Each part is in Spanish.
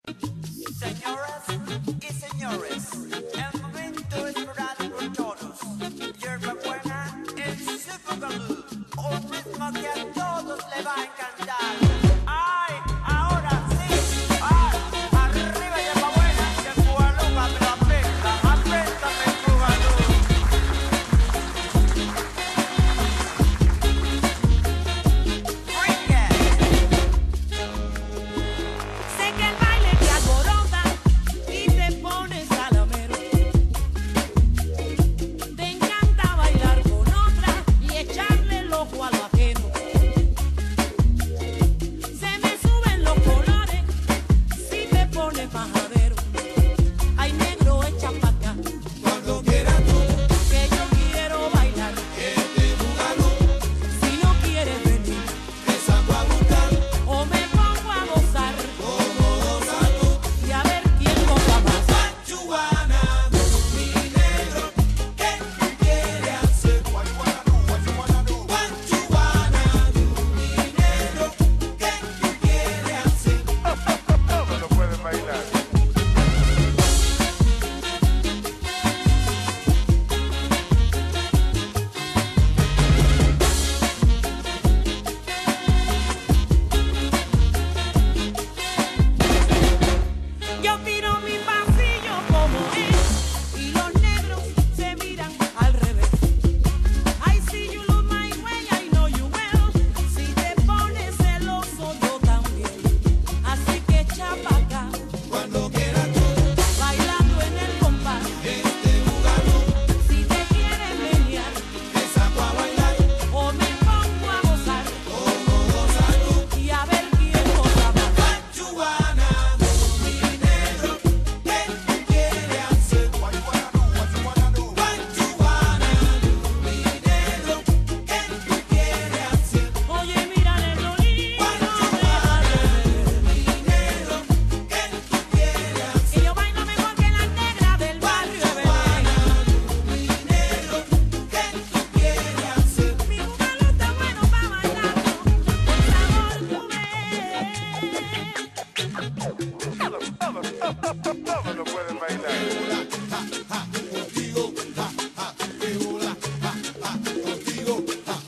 Señoras y señores, el momento esperado por todos. Yerba buena, el Super Galoo, un ritmo que a todos le va a encantar. ¡Ay! Ahora sí. ¡Ay! Arriba yerba buena, que Guadalupe me la afecta. Afectame tu Galoo. Bring it. Sé que el baile te alborota y te pones salamero. Te encanta bailar con otra y echarle el ojo a lo ajeno. Se me suben los colores si te pones majadero. Ay, negro, echa pa' acá. Cuando quieras tú, Que yo quiero bailar. este Bugalú, Si no quieres venir te saco a buscar, o me pongo a gozar como gozas tú. y a ver quién goza más. Guachuana, mi negro, ¿qué tú quieres hacer? Guachuana, mi negro, ¿qué tú quieres hacer? Todos lo pueden bailar. Yo tiro mi pasillo como es y los negros se miran al revés. I see you lose my way, I know you will. Si te pones celoso yo también. Así que echa pa' acá, Cuando quieras tú, bailando en el compás. este Bugalú, Si te quieres menear te saco a bailar, o me pongo a gozar como gozas tú. y a ver quién goza más. Guachuana, mi negro, ¿qué tú quieres hacer? Guachuana, mi negro, ¿qué tú quieres hacer? Oye, mira el lindo, Mi negro, ¿qué tú quieres hacer? y yo bailo mejor que la negra del barrio, bebé. Mi negro, ¿qué tú quieres hacer? Mi Bugalú está bueno pa' bailarlo, con sabor tú ves. Todos lo pueden bailar. Contigo, que hola, contigo,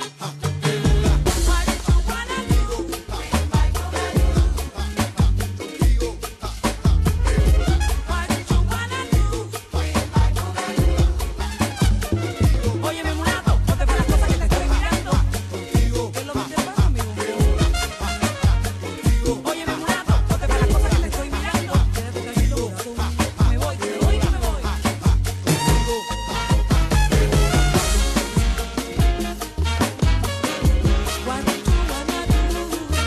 Oye, mi mulato, ponte para las cosas que te estoy mirando. ¿Qué es lo que te pasa, amigo? Oye, mi mulato, ponte para las cosas que te estoy mirando. Quédate tranquilo, mulato. Me voy, que me voy, que me voy. What you wanna do?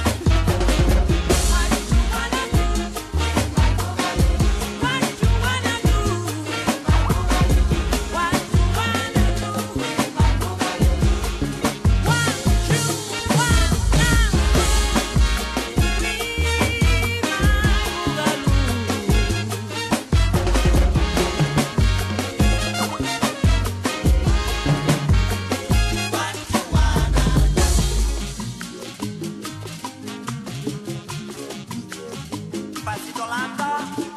What you wanna do? What you wanna do? What you wanna do? Pasito landa.